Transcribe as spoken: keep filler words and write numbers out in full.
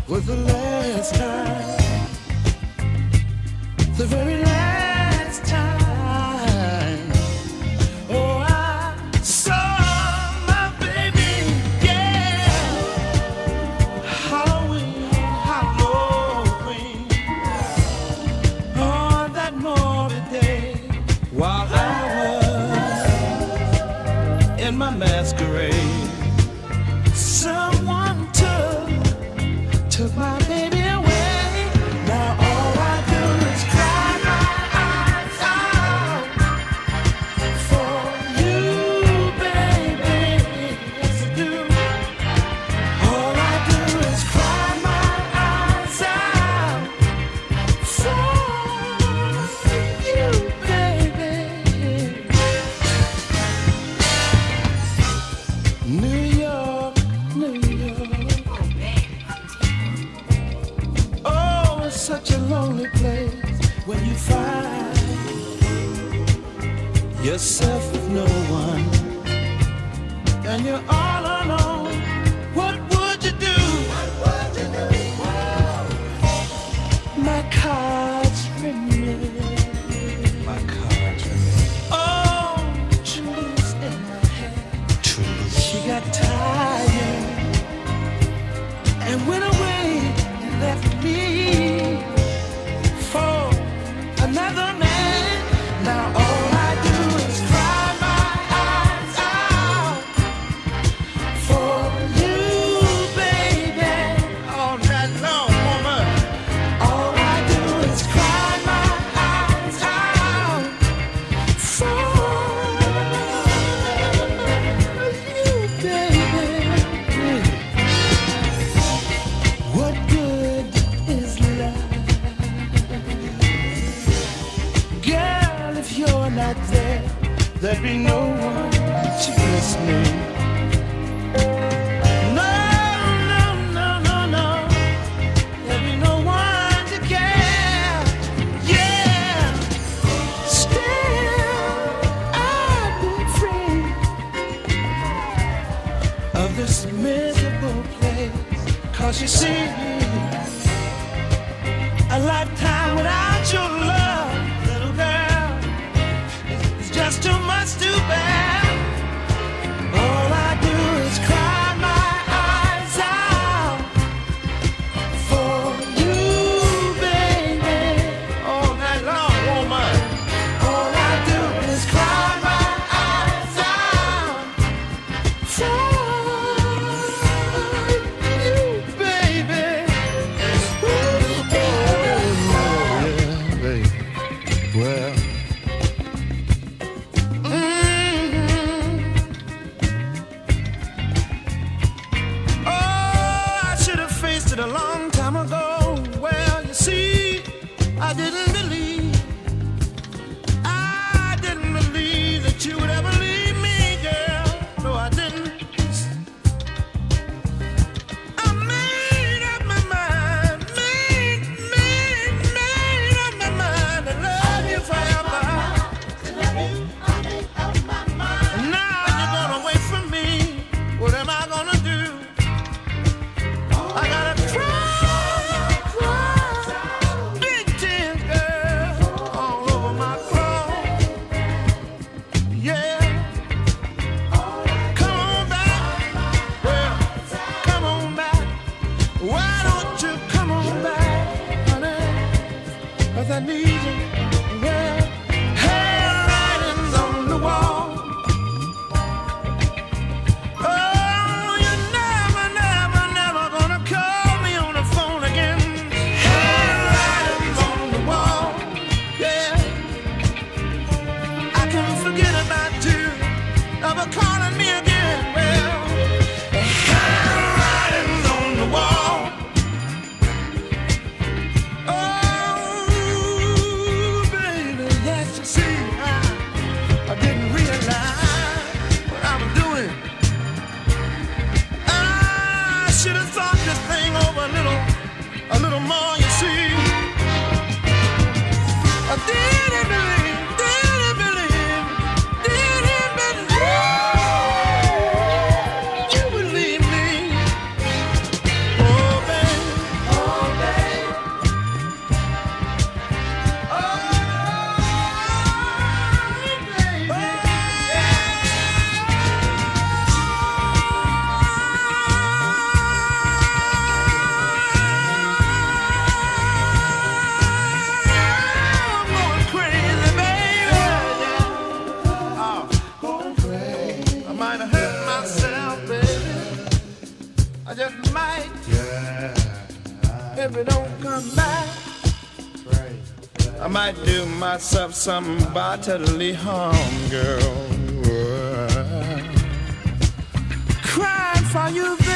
was the last time, the very last time. Oh, I saw my baby, yeah. Halloween, Halloween, on that morbid day, while I was in my masquerade, someone took took my baby away. Now all I do is cry my eyes out for you, baby. Yes, I do. All I do is cry my eyes out for you, baby. New York, New York. Oh, it's such a lonely place when you find yourself with no one and you're all alone. What would you do? What would you do? My cards remain. My cards remain. Oh, Julie's in my head. She got tired and went away and left me for another man. Now all I do is cry my eyes out for you, baby. All night long, woman. All I do is cry my eyes out for you, baby. What good is love? Girl, if you're not there, there'd be no one to kiss me. No, no, no, no, no. There'd be no one to care. Yeah. Still, I'd be free of this miserable place. 'Cause you see, a lifetime without your love, little girl, is just too much to bear. All I do is cry my eyes out for you, baby. All night long, woman. All I do is cry my eyes out for you, baby. Ooh, yeah, baby. Well, mhm. Oh, I should have faced it a long time ago. Well, you see, I didn't believe, I didn't believe that you would ever leave me, girl. No, I didn't. I made up my mind, made, made, made up my mind to love you forever. And now you're gonna wait for me. What am I gonna do? I gotta cry, cry, big tears, girl, all over my clothes. Yeah, come on back. Well, come on back. Why don't you come on back, honey? 'Cause I need you. Yeah, handwritings on the wall. Oh, you're never, never, never gonna call me on the phone again. Handwritings on the wall. Yeah, I can't forget about you ever calling me again. Well, handwritings on the wall. Oh, if it don't come back, I might do myself some bodily harm, girl. Crying for you, baby.